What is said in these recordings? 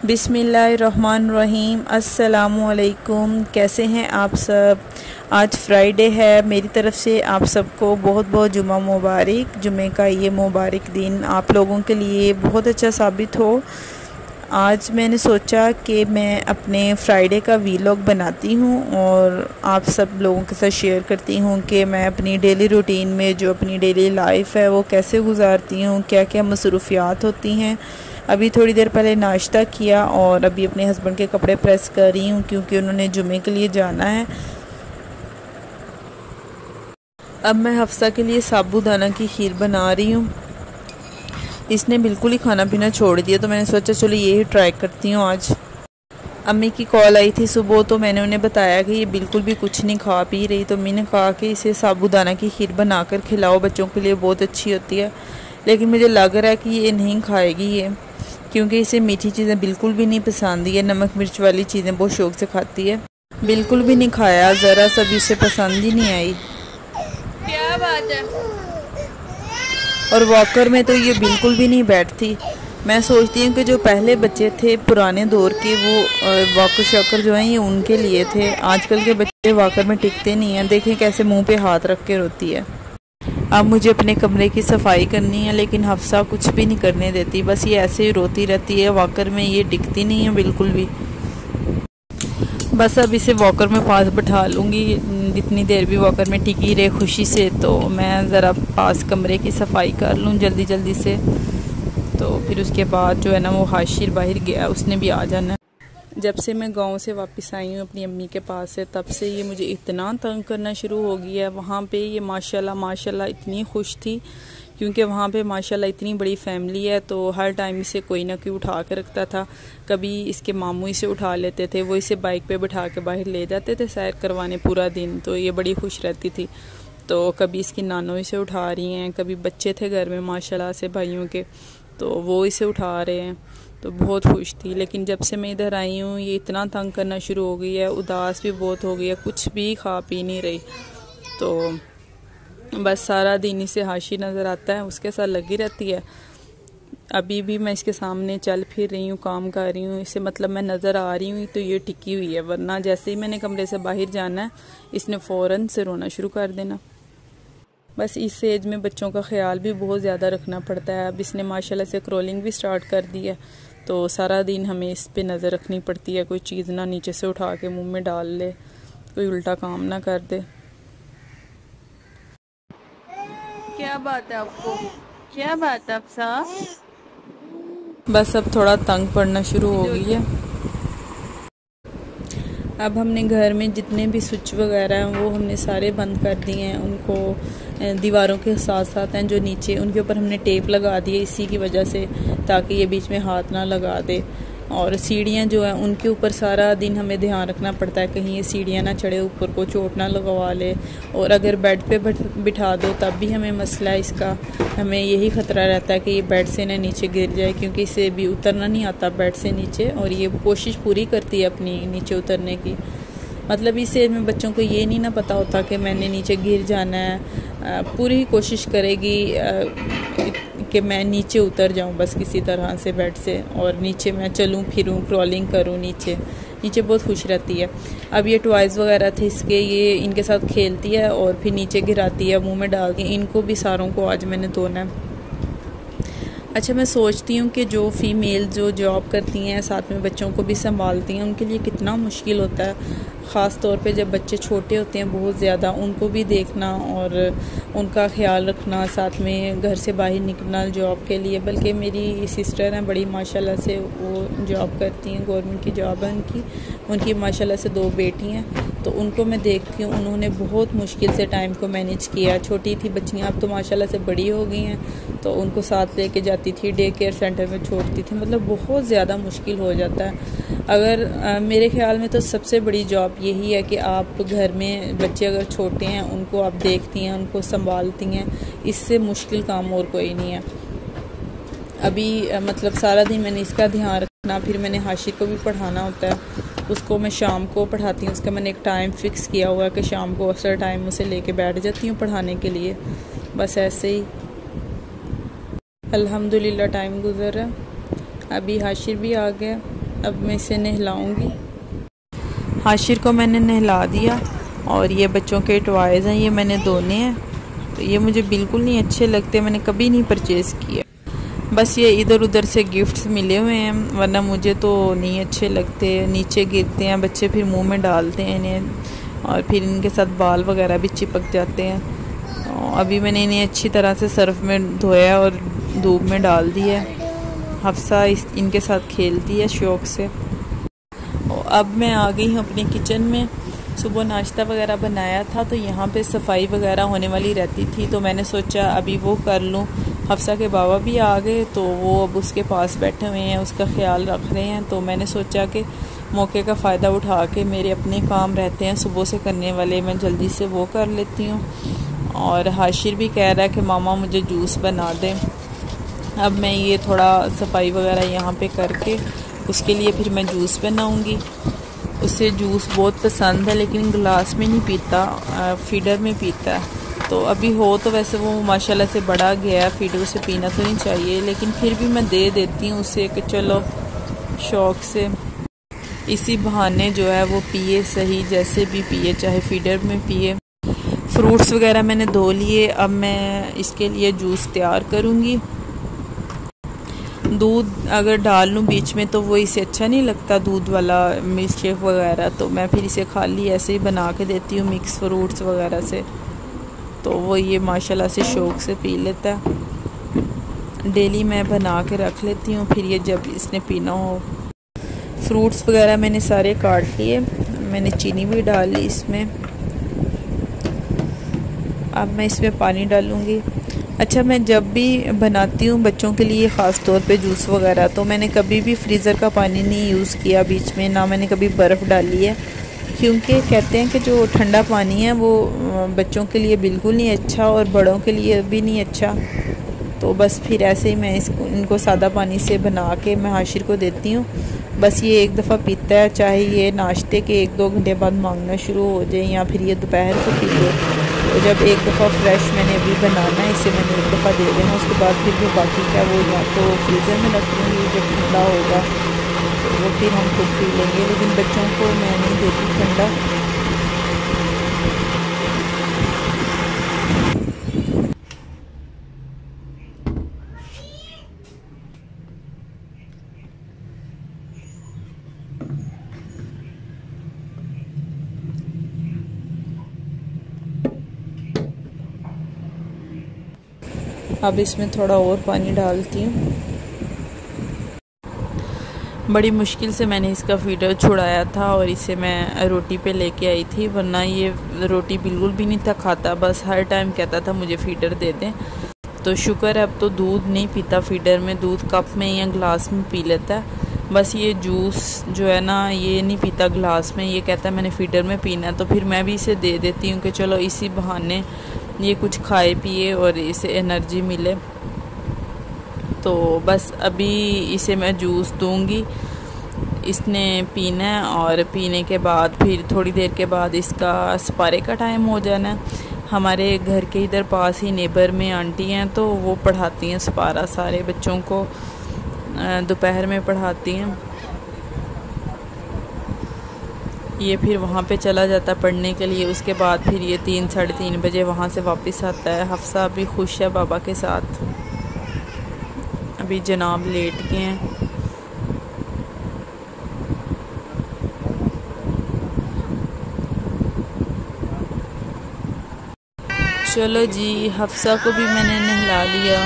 बिस्मिल्लाहिर्रहमानिर्रहीम। अस्सलामुअलैकुम। कैसे हैं आप सब। आज फ्राइडे है। मेरी तरफ़ से आप सबको बहुत बहुत जुमा मुबारक। जुमे का ये मुबारक दिन आप लोगों के लिए बहुत अच्छा साबित हो। आज मैंने सोचा कि मैं अपने फ्राइडे का वीलॉग बनाती हूँ और आप सब लोगों के साथ शेयर करती हूँ कि मैं अपनी डेली रूटीन में जो अपनी डेली लाइफ है वो कैसे गुजारती हूँ, क्या क्या मसरूफ़ियात होती हैं। अभी थोड़ी देर पहले नाश्ता किया और अभी अपने हस्बैंड के कपड़े प्रेस कर रही हूँ क्योंकि उन्होंने जुमे के लिए जाना है। अब मैं हफ्सा के लिए साबूदाना की खीर बना रही हूँ। इसने बिल्कुल ही खाना पीना छोड़ दिया तो मैंने सोचा चलो ये ही ट्राई करती हूँ आज। अम्मी की कॉल आई थी सुबह तो मैंने उन्हें बताया कि ये बिल्कुल भी कुछ नहीं खा पी रही, तो मैंने कहा कि इसे साबूदाना की खीर बनाकर खिलाओ, बच्चों के लिए बहुत अच्छी होती है। लेकिन मुझे लग रहा है कि ये नहीं खाएगी ये, क्योंकि इसे मीठी चीज़ें बिल्कुल भी नहीं पसंद। ये नमक मिर्च वाली चीज़ें बहुत शौक़ से खाती है। बिल्कुल भी नहीं खाया, ज़रा सा भी इसे पसंद ही नहीं आई। क्या बात है। और वॉकर में तो ये बिल्कुल भी नहीं बैठती। मैं सोचती हूँ कि जो पहले बच्चे थे पुराने दौर के, वो वॉकर शॉकर जो हैं ये उनके लिए थे। आजकल के बच्चे वॉकर में टिकते नहीं हैं। देखें कैसे मुंह पे हाथ रख के रोती है। अब मुझे अपने कमरे की सफाई करनी है लेकिन हफ्सा कुछ भी नहीं करने देती, बस ये ऐसे ही रोती रहती है। वॉकर में ये टिकती नहीं है बिल्कुल भी। बस अब इसे वॉकर में पास बैठा लूँगी, जितनी देर भी वॉकर में टिकी रहे खुशी से। तो मैं ज़रा पास कमरे की सफाई कर लूँ जल्दी जल्दी से, तो फिर उसके बाद जो है ना वो हाशिर बाहर गया, उसने भी आ जाना है। जब से मैं गांव से वापस आई हूँ अपनी अम्मी के पास से, तब से ये मुझे इतना तंग करना शुरू हो गया है। वहाँ पे ये माशाल्लाह माशाल्लाह इतनी खुश थी क्योंकि वहाँ पे माशाल्लाह इतनी बड़ी फैमिली है, तो हर टाइम इसे कोई ना कोई उठा के रखता था। कभी इसके मामू इसे उठा लेते थे, वो इसे बाइक पे बिठा के बाहर ले जाते थे सैर करवाने पूरा दिन, तो ये बड़ी खुश रहती थी। तो कभी इसकी नानों इसे उठा रही हैं, कभी बच्चे थे घर में माशाल्लाह से भाइयों के, तो वो इसे उठा रहे हैं, तो बहुत खुश थी। लेकिन जब से मैं इधर आई हूँ ये इतना तंग करना शुरू हो गई है, उदास भी बहुत हो गई है, कुछ भी खा पी नहीं रही। तो बस सारा दिन इसे हाशी नज़र आता है, उसके साथ लगी रहती है। अभी भी मैं इसके सामने चल फिर रही हूँ, काम कर रही हूँ, इसे मतलब मैं नज़र आ रही हूँ तो ये टिकी हुई है, वरना जैसे ही मैंने कमरे से बाहर जाना है इसने फ़ौरन से रोना शुरू कर देना। बस इस एज में बच्चों का ख्याल भी बहुत ज़्यादा रखना पड़ता है। अब इसने माशाल्लाह से क्रॉलिंग भी स्टार्ट कर दी है, तो सारा दिन हमें इस पे नज़र रखनी पड़ती है, कोई चीज़ ना नीचे से उठा के मुंह में डाल ले, कोई उल्टा काम ना कर दे। क्या बात है आपको, क्या बात है आपसा। बस अब थोड़ा तंग पड़ना शुरू हो गई है। अब हमने घर में जितने भी स्विच वगैरह हैं वो हमने सारे बंद कर दिए हैं। उनको दीवारों के साथ साथ हैं जो नीचे, उनके ऊपर हमने टेप लगा दी है इसी की वजह से, ताकि ये बीच में हाथ ना लगा दे। और सीढ़ियाँ जो हैं उनके ऊपर सारा दिन हमें ध्यान रखना पड़ता है कहीं ये सीढ़ियाँ ना चढ़े, ऊपर को चोट ना लगवा ले। और अगर बेड पे बिठा दो तब भी हमें मसला है इसका, हमें यही ख़तरा रहता है कि ये बेड से ना नीचे गिर जाए, क्योंकि इसे भी उतरना नहीं आता बेड से नीचे, और ये कोशिश पूरी करती है अपनी नीचे उतरने की। मतलब इस एज में बच्चों को ये नहीं ना पता होता कि मैंने नीचे गिर जाना है, पूरी कोशिश करेगी कि मैं नीचे उतर जाऊं बस किसी तरह से बेड से, और नीचे मैं चलूं फिरूं क्रॉलिंग करूं नीचे। नीचे बहुत खुश रहती है। अब ये टॉयज़ वगैरह थे इसके, ये इनके साथ खेलती है और फिर नीचे गिराती है मुंह में डाल के। इनको भी सारों को आज मैंने धोना है। अच्छा, मैं सोचती हूँ कि जो फ़ीमेल जो जॉब करती हैं साथ में बच्चों को भी संभालती हैं, उनके लिए कितना मुश्किल होता है, ख़ास तौर पे जब बच्चे छोटे होते हैं बहुत ज़्यादा, उनको भी देखना और उनका ख्याल रखना, साथ में घर से बाहर निकलना जॉब के लिए। बल्कि मेरी सिस्टर हैं बड़ी माशाल्लाह से, वो जॉब करती हैं, गवर्नमेंट की जॉब है उनकी माशाल्लाह से 2 बेटी हैं, तो उनको मैं देखती हूँ उन्होंने बहुत मुश्किल से टाइम को मैनेज किया। छोटी थी बच्चियाँ, अब तो माशाल्लाह से बड़ी हो गई हैं, तो उनको साथ लेके जाती थी, डे केयर सेंटर में छोड़ती थी। मतलब बहुत ज़्यादा मुश्किल हो जाता है। अगर मेरे ख्याल में तो सबसे बड़ी जॉब यही है कि आप घर में बच्चे अगर छोटे हैं उनको आप देखती हैं, उनको संभालती हैं, इससे मुश्किल काम और कोई नहीं है। अभी मतलब सारा दिन मैंने इसका ध्यान रखना, फिर मैंने हाशिर को भी पढ़ाना होता है, उसको मैं शाम को पढ़ाती हूँ। उसका मैंने एक टाइम फ़िक्स किया हुआ है कि शाम को अक्सर टाइम उसे लेके बैठ जाती हूँ पढ़ाने के लिए। बस ऐसे ही अल्हम्दुलिल्लाह टाइम गुज़र रहा है। अभी हाशिर भी आ गया, अब मैं इसे नहलाऊंगी। हाशिर को मैंने नहला दिया और ये बच्चों के टॉयज़ हैं, ये मैंने धोने हैं। तो ये मुझे बिल्कुल नहीं अच्छे लगते, मैंने कभी नहीं परचेज़ किए। बस ये इधर उधर से गिफ्ट्स मिले हुए हैं, वरना मुझे तो नहीं अच्छे लगते। नीचे गिरते हैं बच्चे, फिर मुंह में डालते हैं इन्हें और फिर इनके साथ बाल वगैरह भी चिपक जाते हैं। अभी मैंने इन्हें अच्छी तरह से सर्फ में धोया और धूप में डाल दिया। हफ्सा इनके साथ खेलती है शौक़ से। और अब मैं आ गई हूँ अपने किचन में। सुबह नाश्ता वगैरह बनाया था तो यहाँ पे सफाई वगैरह होने वाली रहती थी, तो मैंने सोचा अभी वो कर लूँ। हफ्सा के बाबा भी आ गए तो वो अब उसके पास बैठे हुए हैं, उसका ख्याल रख रहे हैं। तो मैंने सोचा कि मौके का फ़ायदा उठा के मेरे अपने काम रहते हैं सुबह से करने वाले, मैं जल्दी से वो कर लेती हूँ। और हाशिर भी कह रहा है कि मामा मुझे जूस बना दें। अब मैं ये थोड़ा सफाई वगैरह यहाँ पे करके उसके लिए फिर मैं जूस बनाऊँगी। उसे जूस बहुत पसंद है लेकिन गिलास में नहीं पीता, फीडर में पीता है। तो अभी हो तो वैसे वो माशाल्लाह से बड़ा गया है, फीडर से पीना तो नहीं चाहिए, लेकिन फिर भी मैं दे देती हूँ उसे कि चलो शौक़ से इसी बहाने जो है वो पिए, सही जैसे भी पिए, चाहे फीडर में पिए। फ्रूट्स वगैरह मैंने धो लिए, अब मैं इसके लिए जूस तैयार करूँगी। दूध अगर डाल लूँ बीच में तो वो इसे अच्छा नहीं लगता, दूध वाला मिल्क शेक वगैरह, तो मैं फिर इसे खाली ऐसे ही बना के देती हूँ मिक्स फ्रूट्स वगैरह से। तो वो ये माशाल्लाह से शौक़ से पी लेता है। डेली मैं बना के रख लेती हूँ, फिर ये जब इसने पीना हो। फ्रूट्स वगैरह मैंने सारे काट लिए, मैंने चीनी भी डाल ली इसमें। अब मैं इसमें पानी डालूँगी। अच्छा, मैं जब भी बनाती हूँ बच्चों के लिए ख़ास तौर पे जूस वगैरह, तो मैंने कभी भी फ्रीज़र का पानी नहीं यूज़ किया बीच में, ना मैंने कभी बर्फ़ डाली है, क्योंकि कहते हैं कि जो ठंडा पानी है वो बच्चों के लिए बिल्कुल नहीं अच्छा और बड़ों के लिए भी नहीं अच्छा। तो बस फिर ऐसे ही मैं इनको सादा पानी से बना के मैं हाशिर को देती हूँ। बस ये एक दफ़ा पीता है, चाहे ये नाश्ते के 1-2 घंटे बाद मांगना शुरू हो जाए या फिर ये दोपहर को पी ले। तो जब एक दफ़ा फ्रेश मैंने अभी बनाना है, इसे मैंने एक दफ़ा दे देना, उसके बाद फिर जो बाकी का वो या तो फ्रीज़र में रख लूँगी, जब ठंडा होगा तो वो फिर हम खुद पी लेंगे, लेकिन बच्चों को मैं नहीं देती ठंडा। अब इसमें थोड़ा और पानी डालती हूँ। बड़ी मुश्किल से मैंने इसका फीडर छुड़ाया था और इसे मैं रोटी पे लेके आई थी, वरना ये रोटी बिल्कुल भी नहीं था खाता, बस हर टाइम कहता था मुझे फीडर दे दें। तो शुक्र है अब तो दूध नहीं पीता फीडर में, दूध कप में या ग्लास में पी लेता है। बस ये जूस जो है ना ये नहीं पीता ग्लास में, ये कहता है मैंने फीडर में पीना है। तो फिर मैं भी इसे दे देती हूँ कि चलो इसी बहाने ये कुछ खाए पिए और इसे एनर्जी मिले। तो बस अभी इसे मैं जूस दूंगी, इसने पीना है और पीने के बाद फिर थोड़ी देर के बाद इसका सपारे का टाइम हो जाना है। हमारे घर के इधर पास ही नेबर में आंटी हैं, तो वो पढ़ाती हैं सपारा, सारे बच्चों को दोपहर में पढ़ाती हैं। ये फिर वहाँ पे चला जाता पढ़ने के लिए, उसके बाद फिर ये 3-3:30 बजे वहाँ से वापस आता है। हफ्सा भी खुश है बाबा के साथ। अभी जनाब लेट गए हैं। चलो जी, हफ्सा को भी मैंने नहला लिया।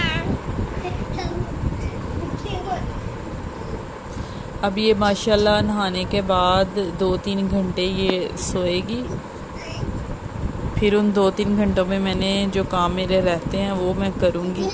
अब ये माशाल्लाह नहाने के बाद 2-3 घंटे ये सोएगी। फिर उन 2-3 घंटों में मैंने जो काम मेरे रहते हैं वो मैं करूँगी।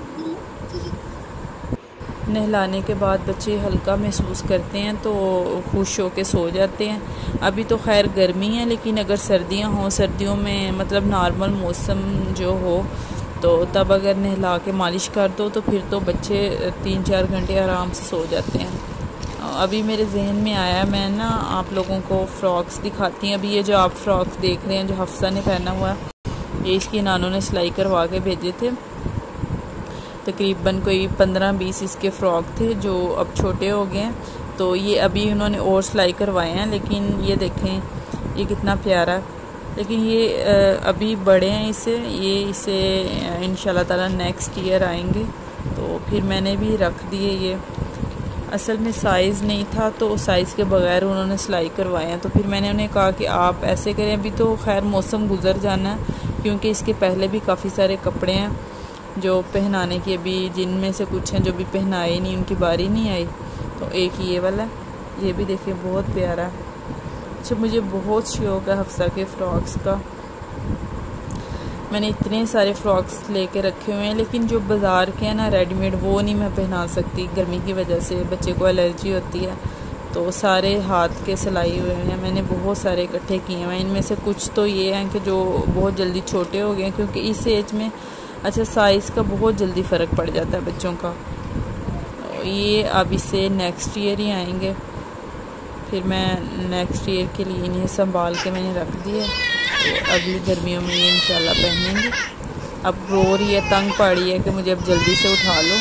नहलाने के बाद बच्चे हल्का महसूस करते हैं तो खुश होके सो जाते हैं। अभी तो खैर गर्मी है, लेकिन अगर सर्दियां हों, सर्दियों में मतलब नॉर्मल मौसम जो हो तो तब अगर नहला के मालिश कर दो तो फिर तो बच्चे 3-4 घंटे आराम से सो जाते हैं। अभी मेरे जहन में आया, मैं ना आप लोगों को फ़्रॉक्स दिखाती हैं। अभी ये जो आप फ़्रॉक्स देख रहे हैं जो हफ्सा ने पहना हुआ है, ये इसकी नानों ने सिलाई करवा के भेजे थे। तकरीबन कोई 15-20 इसके फ़्रॉक थे जो अब छोटे हो गए हैं, तो ये अभी उन्होंने और सिलाई करवाए हैं, लेकिन ये देखें ये कितना प्यारा है। लेकिन ये अभी बड़े हैं, इसे इंशाल्लाह ताला नेक्स्ट ईयर आएंगे। तो फिर मैंने भी रख दिए। ये असल में साइज़ नहीं था, तो साइज़ के बगैर उन्होंने सिलाई करवाए हैं। तो फिर मैंने उन्हें कहा कि आप ऐसे करें, अभी तो खैर मौसम गुजर जाना है, क्योंकि इसके पहले भी काफ़ी सारे कपड़े हैं जो पहनाने की, अभी जिनमें से कुछ हैं जो भी पहनाए नहीं, उनकी बारी नहीं आई। तो एक ये वाला, ये भी देखिए बहुत प्यारा है। अच्छा, मुझे बहुत शौक़ है हफ्सा के फ़्रॉक्स का। मैंने इतने सारे फ़्रॉक्स लेके रखे हुए हैं, लेकिन जो बाज़ार के हैं ना रेडीमेड, वो नहीं मैं पहना सकती गर्मी की वजह से, बच्चे को एलर्जी होती है। तो सारे हाथ के सिलाई हुए हैं, मैंने बहुत सारे इकट्ठे किए हैं। इनमें से कुछ तो ये हैं कि जो बहुत जल्दी छोटे हो गए हैं, क्योंकि इस एज में अच्छा साइज़ का बहुत जल्दी फ़र्क पड़ जाता है बच्चों का। ये अब इसे नेक्स्ट ईयर ही आएंगे, फिर मैं नेक्स्ट ईयर के लिए इन्हें संभाल के मैंने रख दिए। तो अगली गर्मियों में ये इंशाल्लाह पहनेंगे। अब रो रही है, तंग पड़ रही है कि मुझे अब जल्दी से उठा लो।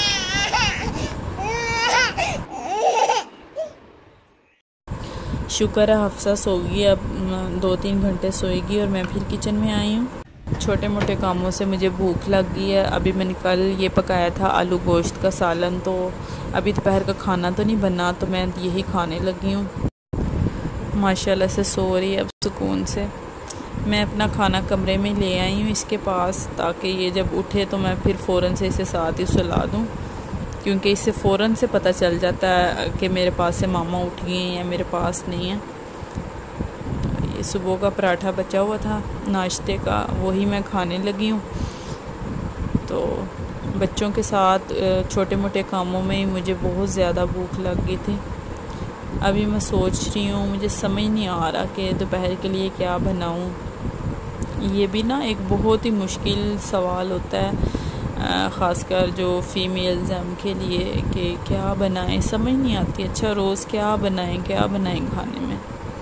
शुक्र है हफ्सा सो गई, अब 2-3 घंटे सोएगी और मैं फिर किचन में आई हूँ। छोटे मोटे कामों से मुझे भूख लग गई है। अभी मैंने कल ये पकाया था आलू गोश्त का सालन, तो अभी दोपहर का खाना तो नहीं बना, तो मैं यही खाने लगी हूँ। माशाल्लाह से सो रही है अब सुकून से। मैं अपना खाना कमरे में ले आई हूँ इसके पास, ताकि ये जब उठे तो मैं फिर फ़ौरन से इसे साथ ही सुला दूँ, क्योंकि इससे फ़ौरन से पता चल जाता है कि मेरे पास से मामा उठ गए हैं या मेरे पास नहीं है। ये सुबह का पराठा बचा हुआ था नाश्ते का, वही मैं खाने लगी हूँ। तो बच्चों के साथ छोटे मोटे कामों में ही मुझे बहुत ज़्यादा भूख लग गई थी। अभी मैं सोच रही हूँ, मुझे समझ नहीं आ रहा कि दोपहर के लिए क्या बनाऊँ। ये भी ना एक बहुत ही मुश्किल सवाल होता है, ख़ासकर जो फ़ीमेल्स हैं उनके लिए, कि क्या बनाएं, समझ नहीं आती। अच्छा, रोज़ क्या बनाएं खाने में।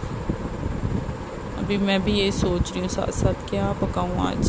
अभी मैं भी ये सोच रही हूँ साथ साथ क्या पकाऊँ आज।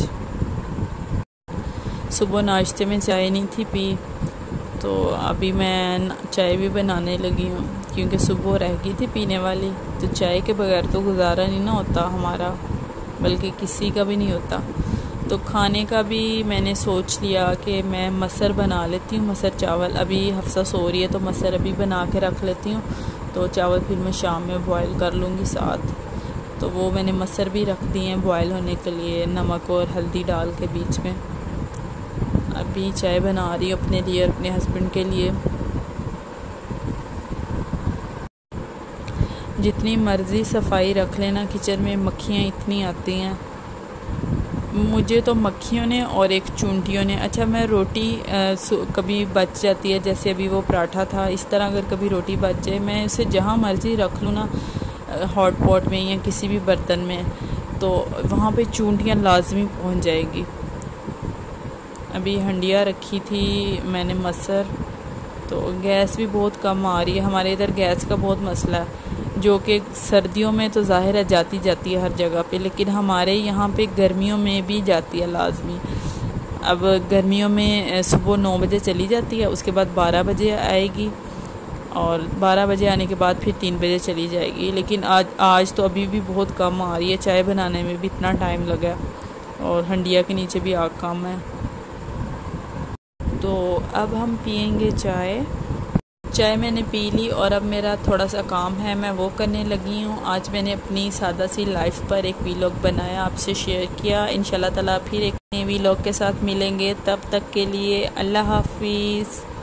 सुबह नाश्ते में चाय नहीं थी पी, तो अभी मैं चाय भी बनाने लगी हूँ, क्योंकि सुबह रह गई थी पीने वाली। तो चाय के बगैर तो गुजारा नहीं ना होता हमारा, बल्कि किसी का भी नहीं होता। तो खाने का भी मैंने सोच लिया कि मैं मसर बना लेती हूँ, मसर चावल। अभी हफ्सा सो रही है तो मसर अभी बना के रख लेती हूँ, तो चावल फिर मैं शाम में बॉयल कर लूँगी साथ। तो वो मैंने मसर भी रख दिए हैं बॉयल होने के लिए, नमक और हल्दी डाल के बीच में। अभी चाय बना रही हूँ अपने लिए और अपने हस्बैंड के लिए। जितनी मर्ज़ी सफाई रख लेना किचन में, मक्खियाँ इतनी आती हैं मुझे तो, मक्खियों ने और एक चूंटियों ने। अच्छा, मैं रोटी कभी बच जाती है, जैसे अभी वो पराठा था, इस तरह अगर कभी रोटी बच जाए, मैं उसे जहाँ मर्ज़ी रख लूँ ना, हॉट पॉट में या किसी भी बर्तन में, तो वहाँ पे चूंटियाँ लाजमी पहुँच जाएगी। अभी हंडिया रखी थी मैंने मसर, तो गैस भी बहुत कम आ रही है। हमारे इधर गैस का बहुत मसला है, जो कि सर्दियों में तो ज़ाहिर है जाती है हर जगह पे, लेकिन हमारे यहाँ पे गर्मियों में भी जाती है लाजमी। अब गर्मियों में सुबह 9 बजे चली जाती है, उसके बाद 12 बजे आएगी, और 12 बजे आने के बाद फिर 3 बजे चली जाएगी। लेकिन आज तो अभी भी बहुत कम आ रही है। चाय बनाने में भी इतना टाइम लगा, और हंडिया के नीचे भी आग कम है। तो अब हम पियेंगे चाय। चाय मैंने पी ली और अब मेरा थोड़ा सा काम है, मैं वो करने लगी हूँ। आज मैंने अपनी सादा सी लाइफ पर एक वीलॉग बनाया, आपसे शेयर किया। इंशाल्लाह ताला फिर एक नए वीलॉग के साथ मिलेंगे, तब तक के लिए अल्लाह हाफिज़।